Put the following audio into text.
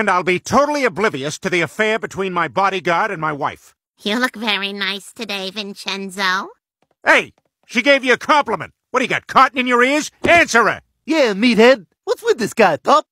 And I'll be totally oblivious to the affair between my bodyguard and my wife. You look very nice today, Vincenzo. Hey, she gave you a compliment. What, do you got cotton in your ears? Answer her! Yeah, meathead. What's with this guy, pup?